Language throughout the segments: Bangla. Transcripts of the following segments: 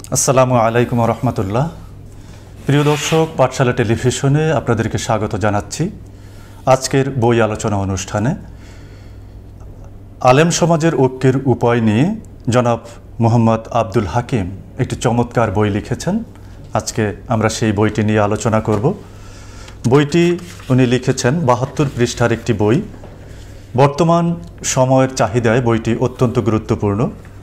আসসালামু আলাইকুম রহমতুল্লাহ। প্রিয় দর্শক, পাঠশালা টেলিভিশনে আপনাদেরকে স্বাগত জানাচ্ছি। আজকের বই আলোচনা অনুষ্ঠানে আলেম সমাজের ঐক্যের উপায় নিয়ে জনাব মোহাম্মদ আব্দুল হাকিম একটি চমৎকার বই লিখেছেন। আজকে আমরা সেই বইটি নিয়ে আলোচনা করব। বইটি উনি লিখেছেন ৭২ পৃষ্ঠার একটি বই। বর্তমান সময়ের চাহিদায় বইটি অত্যন্ত গুরুত্বপূর্ণ।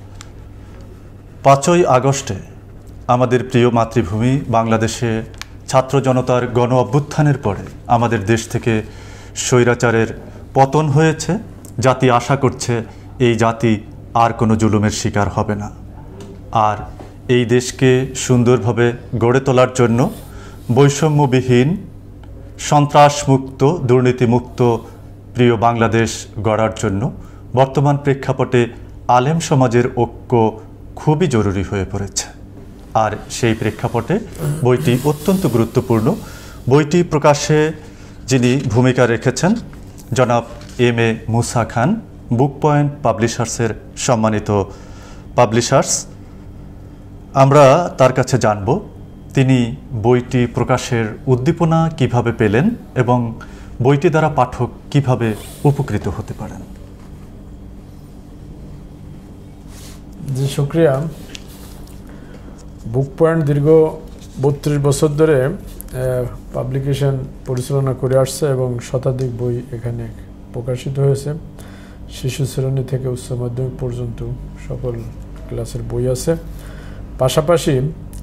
৫ই আগস্টে আমাদের প্রিয় মাতৃভূমি বাংলাদেশে ছাত্র জনতার গণ অভ্যুত্থানের পরে আমাদের দেশ থেকে স্বৈরাচারের পতন হয়েছে। জাতি আশা করছে এই জাতি আর কোনো জুলুমের শিকার হবে না। আর এই দেশকে সুন্দরভাবে গড়ে তোলার জন্য বৈষম্যবিহীন, সন্ত্রাসমুক্ত, দুর্নীতিমুক্ত প্রিয় বাংলাদেশ গড়ার জন্য বর্তমান প্রেক্ষাপটে আলেম সমাজের ঐক্য খুবই জরুরি হয়ে পড়েছে। আর সেই প্রেক্ষাপটে বইটি অত্যন্ত গুরুত্বপূর্ণ। বইটি প্রকাশে যিনি ভূমিকা রেখেছেন জনাব এম.এ. মুসা খান, বুক পয়েন্ট পাবলিশার্সের সম্মানিত পাবলিশার্স। আমরা তার কাছে জানব তিনি বইটি প্রকাশের উদ্দীপনা কিভাবে পেলেন এবং বইটি দ্বারা পাঠক কিভাবে উপকৃত হতে পারেন। জি, শুক্রিয়া। বুক পয়েন্ট দীর্ঘ ৩২ বছর ধরে পাবলিকেশন পরিচালনা করে আসছে এবং শতাধিক বই এখানে প্রকাশিত হয়েছে। শিশু শ্রেণী থেকে উচ্চ মাধ্যমিক পর্যন্ত সকল ক্লাসের বই আছে। পাশাপাশি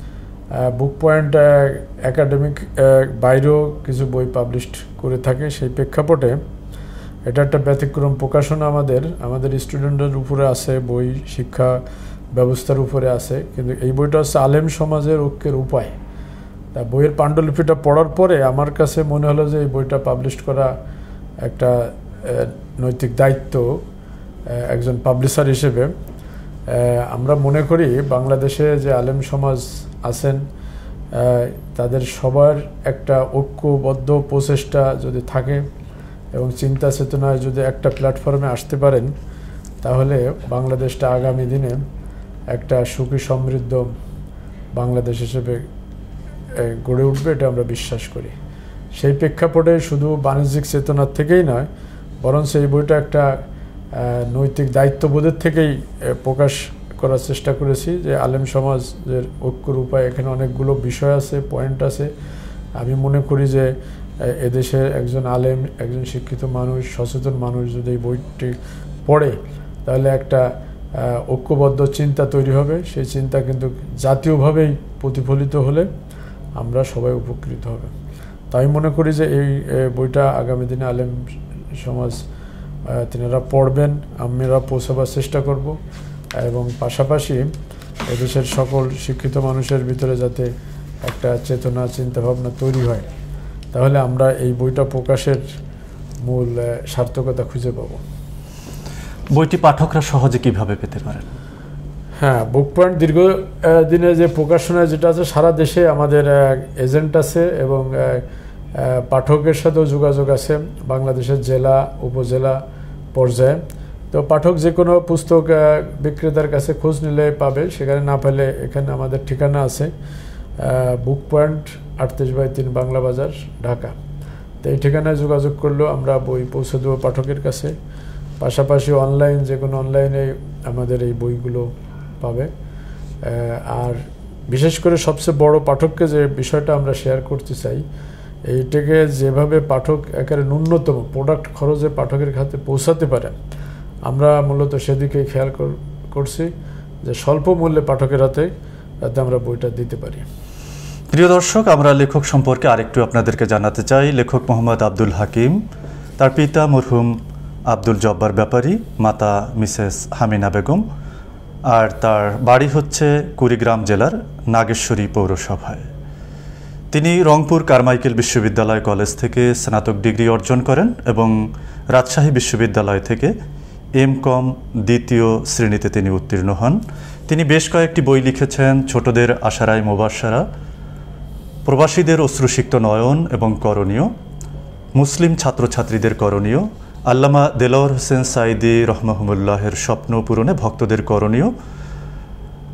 বুক পয়েন্ট একাডেমিক বাইরেও কিছু বই পাবলিশ করে থাকে। সেই প্রেক্ষাপটে এটা একটা ব্যতিক্রম প্রকাশনা। আমাদের স্টুডেন্টদের উপরে আছে, বই শিক্ষা ব্যবস্থার উপরে আছে, কিন্তু এই বইটা হচ্ছে আলেম সমাজের ঐক্যের উপায়। তা বইয়ের পাণ্ডুলিপিটা পড়ার পরে আমার কাছে মনে হলো যে এই বইটা পাবলিশ করা একটা নৈতিক দায়িত্ব একজন পাবলিশার হিসেবে। আমরা মনে করি বাংলাদেশে যে আলেম সমাজ আছেন তাদের সবার একটা ঐক্যবদ্ধ প্রচেষ্টা যদি থাকে এবং চিন্তা চেতনায় যদি একটা প্ল্যাটফর্মে আসতে পারেন, তাহলে বাংলাদেশটা আগামী দিনে একটা সুখী সমৃদ্ধ বাংলাদেশ হিসেবে গড়ে উঠবে, এটা আমরা বিশ্বাস করি। সেই প্রেক্ষাপটে শুধু বাণিজ্যিক চেতনার থেকেই নয়, বরং এই বইটা একটা নৈতিক দায়িত্ববোধের থেকেই প্রকাশ করার চেষ্টা করেছি যে আলেম সমাজের ঐক্যর উপায়। এখানে অনেকগুলো বিষয় আছে, পয়েন্ট আছে। আমি মনে করি যে এদেশের একজন আলেম, একজন শিক্ষিত মানুষ, সচেতন মানুষ যদি এই বইটি পড়ে, তাহলে একটা ঐক্যবদ্ধ চিন্তা তৈরি হবে। সেই চিন্তা কিন্তু জাতীয়ভাবেই প্রতিফলিত হলে আমরা সবাই উপকৃত হবে। তাই মনে করি যে এই বইটা আগামী দিনে আলেম সমাজ তিনারা পড়বেন, আমরা পৌঁছাবার চেষ্টা করব এবং পাশাপাশি এদেশের সকল শিক্ষিত মানুষের ভিতরে যাতে একটা চেতনা, চিন্তাভাবনা তৈরি হয়, তাহলে আমরা এই বইটা প্রকাশের মূল সার্থকতা খুঁজে পাব। বইটি পাঠকরা সহজে কিভাবে পেতে পারেন? হ্যাঁ, বুক পয়েন্ট দীর্ঘ দিনে যে প্রকাশনা যেটা আছে, সারা দেশে আমাদের এজেন্ট আছে এবং পাঠকের সাথেও যোগাযোগ আছে বাংলাদেশের জেলা, উপজেলা পর্যায়ে। তো পাঠক যে কোনো পুস্তক বিক্রেতার কাছে খোঁজ নিলে পাবে, সেখানে না পেলে এখানে আমাদের ঠিকানা আছে বুক পয়েন্ট ৩৮/৩ বাংলা বাজার, ঢাকা। তো এই ঠিকানায় যোগাযোগ করলেও আমরা বই পৌঁছে দেবো পাঠকের কাছে। পাশাপাশি যে কোনো অনলাইনে আমাদের এই বইগুলো পাবে। আর বিশেষ করে সবচেয়ে বড় পাঠককে যে বিষয়টা আমরা শেয়ার করতে চাই, এইটাকে যেভাবে পাঠক একেবারে ন্যূনতম প্রোডাক্ট খরচে পাঠকের হাতে পৌঁছাতে পারে, আমরা মূলত সেদিকে খেয়াল করছি যে স্বল্প মূল্যে পাঠকের হাতে যাতে আমরা বইটা দিতে পারি। প্রিয় দর্শক, আমরা লেখক সম্পর্কে আরেকটু আপনাদেরকে জানাতে চাই। লেখক মোহাম্মদ আব্দুল হাকিম, তার পিতা মরহুম আব্দুল জব্বার ব্যাপারী, মাতা মিসেস হামিনা বেগম, আর তার বাড়ি হচ্ছে কুড়িগ্রাম জেলার নাগেশ্বরী পৌরসভায়। তিনি রংপুর কারমাইকেল বিশ্ববিদ্যালয় কলেজ থেকে স্নাতক ডিগ্রি অর্জন করেন এবং রাজশাহী বিশ্ববিদ্যালয় থেকে এম.কম দ্বিতীয় শ্রেণীতে তিনি উত্তীর্ণ হন। তিনি বেশ কয়েকটি বই লিখেছেন। ছোটদের আশারায় মোবাশশারা, প্রবাসীদের অশ্রুসিক্ত নয়ন এবং করণীয়, মুসলিম ছাত্রছাত্রীদের করণীয়, আল্লামা দেলোয়ার হোসেন সাঈদী রহমাহুল্লাহের স্বপ্ন পূরণে ভক্তদের করণীয়,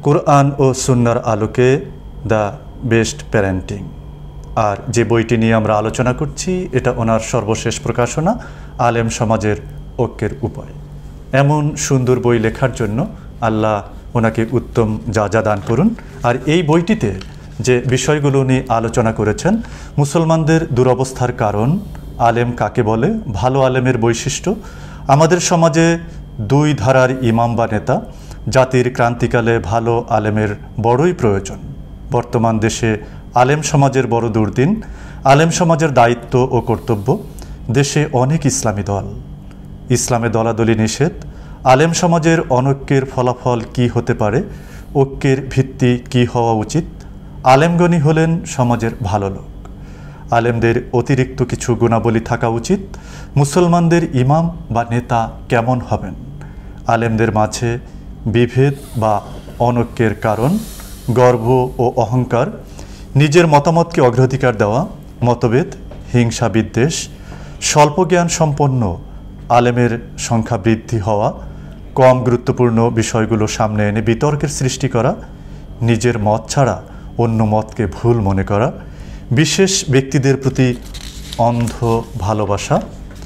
কোরআন ও সুন্নার আলোকে দ্য বেস্ট প্যারেন্টিং। আর যে বইটি নিয়ে আমরা আলোচনা করছি এটা ওনার সর্বশেষ প্রকাশনা, আলেম সমাজের ঐক্যের উপায়। এমন সুন্দর বই লেখার জন্য আল্লাহ ওনাকে উত্তম যা দান করুন। আর এই বইটিতে যে বিষয়গুলো উনি আলোচনা করেছেন, মুসলমানদের দুরবস্থার কারণ, আলেম কাকে বলে, ভালো আলেমের বৈশিষ্ট্য, আমাদের সমাজে দুই ধারার ইমাম বা নেতা, জাতির ক্রান্তিকালে ভালো আলেমের বড়ই প্রয়োজন, বর্তমান দেশে আলেম সমাজের বড় দুর্দিন, আলেম সমাজের দায়িত্ব ও কর্তব্য, দেশে অনেক ইসলামী দল, ইসলামে দলাদলি নিষেধ, আলেম সমাজের অনৈক্যের ফলাফল কি হতে পারে, ঐক্যের ভিত্তি কি হওয়া উচিত, আলেমগণই হলেন সমাজের ভালো লোক, আলেমদের অতিরিক্ত কিছু গুণাবলী থাকা উচিত, মুসলমানদের ইমাম বা নেতা কেমন হবেন, আলেমদের মাঝে বিভেদ বা অনৈক্যের কারণ, গর্ব ও অহংকার, নিজের মতামতকে অগ্রাধিকার দেওয়া, মতভেদ, হিংসা বিদ্বেষ, স্বল্প জ্ঞান সম্পন্ন আলেমের সংখ্যা বৃদ্ধি হওয়া, কম গুরুত্বপূর্ণ বিষয়গুলো সামনে এনে বিতর্কের সৃষ্টি করা, নিজের মত ছাড়া অন্য মতকে ভুল মনে করা, বিশেষ ব্যক্তিদের প্রতি অন্ধ ভালোবাসা,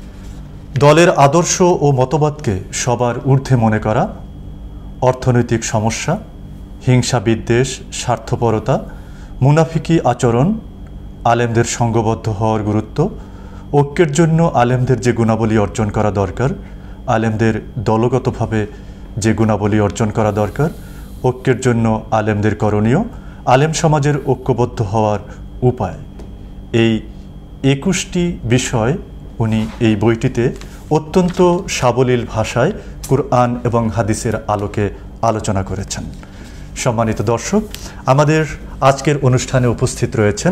দলের আদর্শ ও মতবাদকে সবার ঊর্ধ্বে মনে করা, অর্থনৈতিক সমস্যা, হিংসা বিদ্বেষ, স্বার্থপরতা, মুনাফিকি আচরণ, আলেমদের সঙ্গবদ্ধ হওয়ার গুরুত্ব, ঐক্যের জন্য আলেমদের যে গুণাবলী অর্জন করা দরকার, আলেমদের দলগতভাবে যে গুণাবলী অর্জন করা দরকার, ঐক্যের জন্য আলেমদের করণীয়, আলেম সমাজের ঐক্যবদ্ধ হওয়ার উপায়, এই 21টি বিষয় উনি এই বইটিতে অত্যন্ত সাবলীল ভাষায় কুরআন এবং হাদিসের আলোকে আলোচনা করেছেন। সম্মানিত দর্শক, আমাদের আজকের অনুষ্ঠানে উপস্থিত রয়েছেন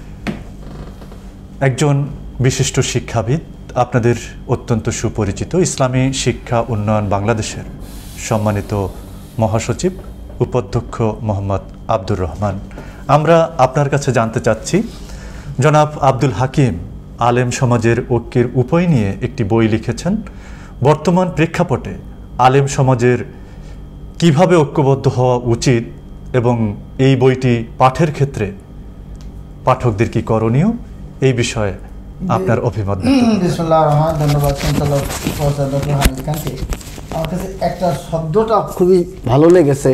একজন বিশিষ্ট শিক্ষাবিদ, আপনাদের অত্যন্ত সুপরিচিত ইসলামী শিক্ষা উন্নয়ন বাংলাদেশের সম্মানিত মহাসচিব উপাধ্যক্ষ মোহাম্মদ আব্দুর রহমান। আমরা আপনার কাছে জানতে চাচ্ছি, জনাব আব্দুল হাকিম আলেম সমাজের ঐক্যের উপায় নিয়ে একটি বই লিখেছেন। বর্তমান প্রেক্ষাপটে আলেম সমাজের কিভাবে ঐক্যবদ্ধ হওয়া উচিত এবং এই বইটি পাঠের ক্ষেত্রে পাঠকদের কি করণীয়, এই বিষয়ে আপনার অভিমত। বিসমিল্লাহির রহমানির রহিম। ধন্যবাদ প্রফেসর ডক্টর হানিফ খানকে। আমার কাছে একটা শব্দটা খুবই ভালো লেগেছে,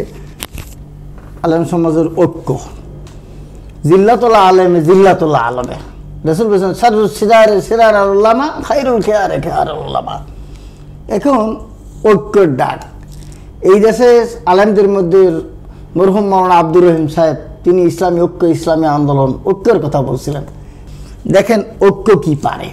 আলেম সমাজের ঐক্য। জিল্লাতুল্লাহ আলেমে জিল্লাতুল্লাহ আলমে, রাসূল বলেছেন শাররুল সিরার উলামা খায়রুল খিয়ারে উলামা। এখন ঐক্যের ডাক এই দেশে আলেমদের মধ্যে মরহুম মাওলানা আব্দুর রহিম সাহেব, তিনি ইসলামী ঐক্য, ইসলামী আন্দোলন, ঐক্যের কথা বলছিলেন। দেখেন ঐক্য কি পারে।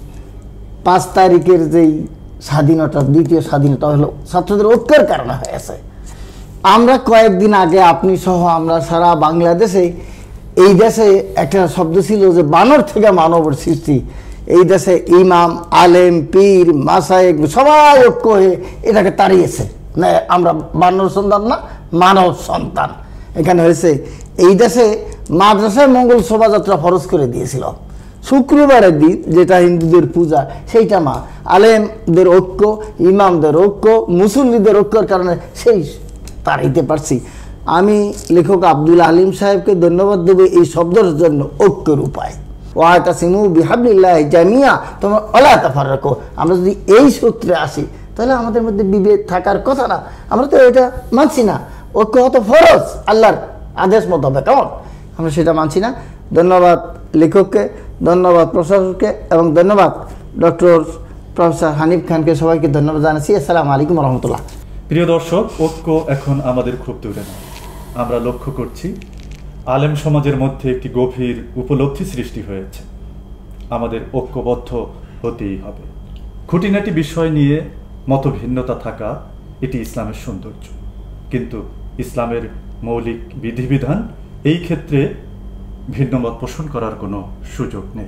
5 তারিখের যেই স্বাধীনতা, দ্বিতীয় স্বাধীনতা হলো ছাত্রদের ঐক্যের কারণে হয়েছে। আমরা কয়েকদিন আগে আপনি সহ আমরা সারা বাংলাদেশে, এই দেশে একটা শব্দ ছিল যে বানর থেকে মানবের সৃষ্টি। এই দেশে ইমাম, আলেম, পীর, মাসায়েক সবাই ঐক্য হয়ে এটাকে তাড়িয়েছে। না, আমরা বানর সন্তান না, মানব সন্তান। এখানে হয়েছে এই দেশে মাদ্রাসায় মঙ্গল শোভাযাত্রা ফরজ করে দিয়েছিল। শুক্রবারের দিন যেটা হিন্দুদের পূজা, সেইটা মা আলেমদের ঐক্য, ইমামদের ঐক্য, মুসল্লিদের ঐক্যের কারণে সেই তাড়াইতে পারছি। আমি লেখক আব্দুল আলিম সাহেবকে ধন্যবাদ দেবো এই শব্দের জন্য, ঐক্যের উপায়। ওয়াতাসিমু বিহাবলিল্লাহি জামিয়া তোমরা ওয়ালা তাফাররাকু। আমরা যদি এই সূত্রে আসি তাহলে আমাদের মধ্যে বিভেদ থাকার কথা না। আমরা তো এটা মানছি না, ঐক্য হতো ফরজ আল্লাহর আদেশ মোতাবেক, কেমন আমরা সেটা মানছি না। ধন্যবাদ লেখককে, ধন্যবাদ প্রশাসককে এবং ধন্যবাদ ডক্টর প্রফেসর হানিফ খানকে, সবাইকে ধন্যবাদ জানাচ্ছি। আসসালামু আলাইকুম রহমতুল্লাহ। প্রিয় দর্শক, ঐক্য এখন আমাদের খুব দূরে নয়। আমরা লক্ষ্য করছি আলেম সমাজের মধ্যে একটি গভীর উপলব্ধি সৃষ্টি হয়েছে, আমাদের ঐক্যবদ্ধ হতেই হবে। খুঁটিনাটি বিষয় নিয়ে মতভিন্নতা থাকা এটি ইসলামের সৌন্দর্য, কিন্তু ইসলামের মৌলিক বিধিবিধান এই ক্ষেত্রে ভিন্নমত পোষণ করার কোনো সুযোগ নেই।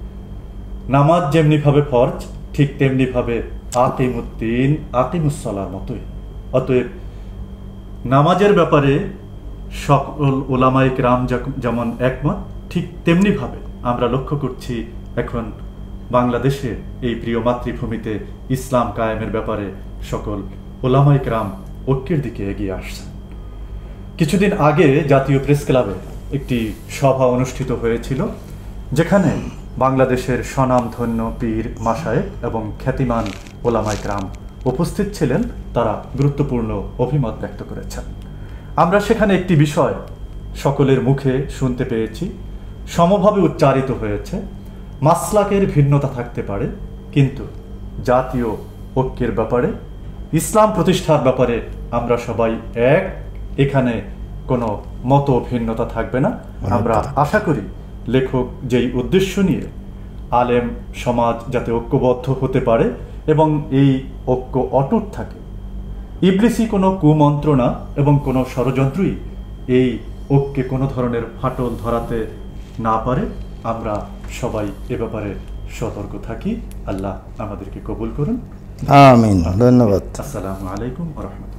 নামাজ যেমনিভাবে ফরজ, ঠিক তেমনিভাবে আকিমুদ্দিন আকিমুসসালার মতোই। অতএব নামাজের ব্যাপারে সকল ওলামায়ে কেরাম যেমন একমত, ঠিক তেমনিভাবে আমরা লক্ষ্য করছি এখন বাংলাদেশের এই প্রিয় মাতৃভূমিতে ইসলাম কায়েমের ব্যাপারে সকল ওলামায়ে কেরাম ঐক্যের দিকে এগিয়ে আসছেন। কিছুদিন আগে জাতীয় প্রেস ক্লাবে একটি সভা অনুষ্ঠিত হয়েছিল, যেখানে বাংলাদেশের স্বনামধন্য পীর মাশায়েখ এবং খ্যাতিমান ওলামায়ে কেরাম উপস্থিত ছিলেন। তারা গুরুত্বপূর্ণ অভিমত ব্যক্ত করেছেন। আমরা সেখানে একটি বিষয় সকলের মুখে শুনতে পেয়েছি, সমভাবে উচ্চারিত হয়েছে। মাসলাকের ভিন্নতা থাকতে পারে, কিন্তু জাতীয় ঐক্যের ব্যাপারে, ইসলাম প্রতিষ্ঠার ব্যাপারে আমরা সবাই এক। এখানে কোনো মত ভিন্নতা থাকবে না। আমরা আশা করি লেখক যেই উদ্দেশ্য নিয়ে আলেম সমাজ যাতে ঐক্যবদ্ধ হতে পারে এবং এই ঐক্য অটুট থাকে, ইবলিসি কোনো কুমন্ত্রণা এবং কোনো ষড়যন্ত্রই এই ঐক্যে কোনো ধরনের ফাটল ধরাতে না পারে, আমরা সবাই এ ব্যাপারে সতর্ক থাকি। আল্লাহ আমাদেরকে কবুল করুন। আমিন। ধন্যবাদ। আসসালামু আলাইকুম ওয়া রাহমাতুল্লাহ।